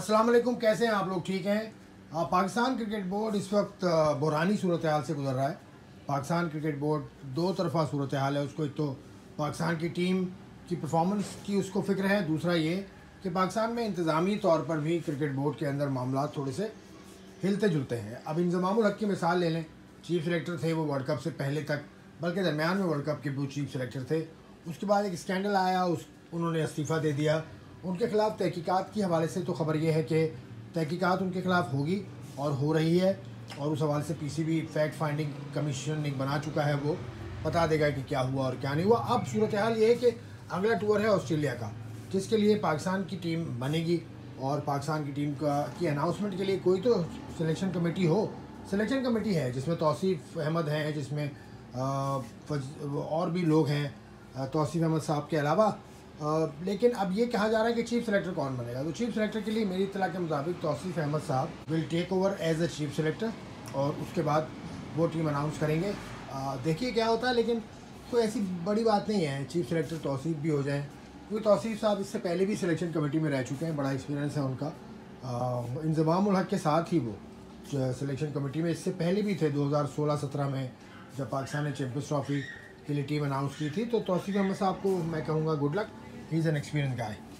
अस्सलाम वालेकुम, कैसे हैं आप लोग? ठीक हैं? पाकिस्तान क्रिकेट बोर्ड इस वक्त बुरानी सूरत हाल से गुजर रहा है। पाकिस्तान क्रिकेट बोर्ड दो तरफा सूरत हाल है। उसको एक तो पाकिस्तान की टीम की परफॉर्मेंस की उसको फ़िक्र है, दूसरा ये कि पाकिस्तान में इंतज़ामी तौर पर भी क्रिकेट बोर्ड के अंदर मामला थोड़े से हिलते जुलते हैं। अब इंज़मामुल हक की मिसाल ले लें। चीफ सेलेक्टर थे वो वर्ल्ड कप से पहले तक, बल्कि दरमियान में वर्ल्ड कप के वो चीफ सेलेक्टर थे। उसके बाद एक स्कैंडल आया, उन्होंने इस्तीफ़ा दे दिया। उनके ख़िलाफ़ तहकीकात के हवाले से तो ख़बर यह है कि तहकीकात उनके ख़िलाफ़ होगी और हो रही है, और उस हवाले से पीसीबी फैक्ट फाइंडिंग कमीशन एक बना चुका है, वो बता देगा कि क्या हुआ और क्या नहीं हुआ। अब सूरत हाल ये है कि अगला टूर है ऑस्ट्रेलिया का, जिसके लिए पाकिस्तान की टीम बनेगी और पाकिस्तान की टीम की अनाउंसमेंट के लिए कोई तो सिलेक्शन कमेटी हो। सिलेक्शन कमेटी है जिसमें तौसीफ़ अहमद हैं, जिसमें और भी लोग हैं तौसीफ़ अहमद साहब के अलावा। लेकिन अब ये कहा जा रहा है कि चीफ सेलेक्टर कौन बनेगा। तो चीफ सेलेक्टर के लिए मेरी इत्तला के मुताबिक तौसीफ़ अहमद साहब will take over as a chief selector, और उसके बाद वो टीम अनाउंस करेंगे। देखिए क्या होता है, लेकिन कोई ऐसी बड़ी बात नहीं है चीफ सेलेक्टर तौसीफ़ भी हो जाए, क्योंकि तौसीफ़ साहब इससे पहले भी सिलेक्शन कमेटी में रह चुके हैं, बड़ा एक्सपीरियंस है उनका। इंज़मामुल हक के साथ ही वो सिलेक्शन कमेटी में इससे पहले भी थे। 2016-17 में जब पाकिस्तान ने चैम्पियंस ट्रॉफी के लिए टीम अनाउंस की थी। तो तौसीफ़ अहमद साहब को मैं कहूँगा good luck, he is an experience guy.